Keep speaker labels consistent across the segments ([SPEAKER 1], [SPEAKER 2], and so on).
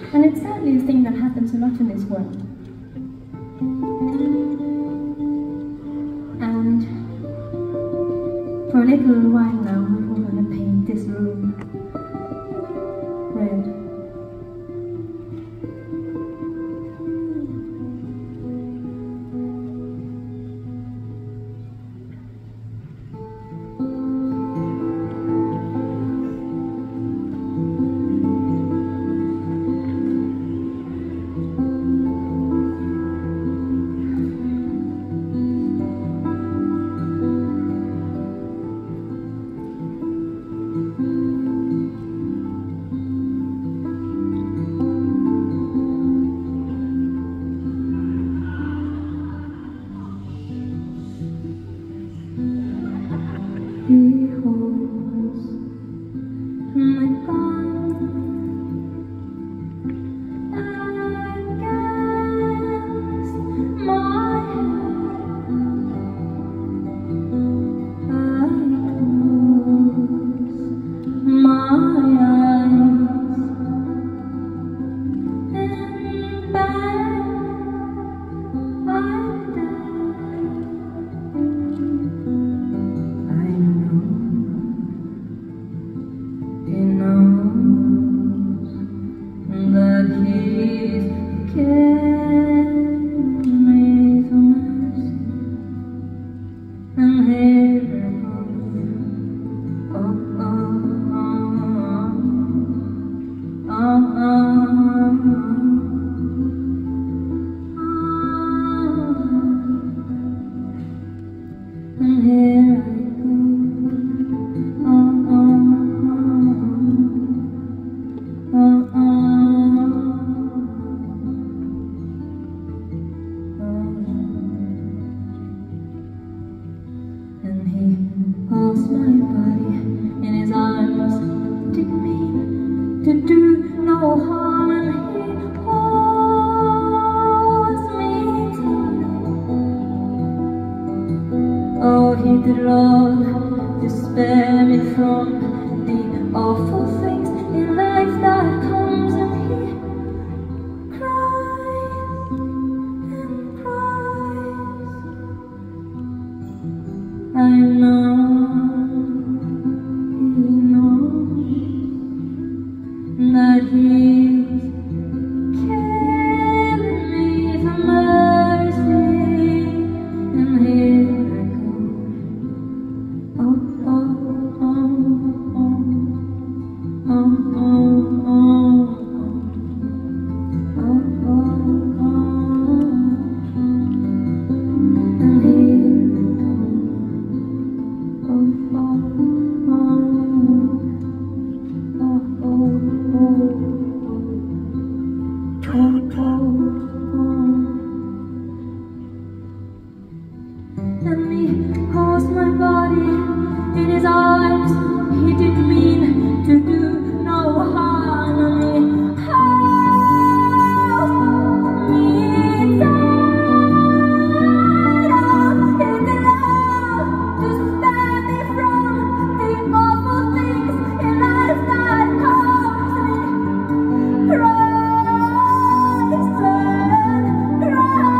[SPEAKER 1] And it's sadly a thing that happens a lot in this world. And for a little while now, we're going to paint this room red. He holds my gun against my head. I close my eyes and bed I'm dead. He knows that he's killing me for mercy, and here it goes. Oh, oh, oh, oh, oh, and here I go. And he holds my body in his arms. Didn't mean to do no harm, and he holds me tight. Oh, he did it all to spare me from the awful things in life that comes, and he cries and cries. I know he knows that he's killing me for mercy, and here I go. Oh, oh, oh, oh, oh, oh, oh, oh, oh, oh, and here I go. And he holds my body in his arms. He didn't mean to do no harm, and he holds me tight. Oh, he did all to spare me from the awful things in life that comes, and he cries and cries.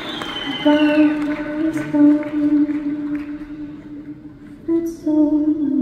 [SPEAKER 1] It's so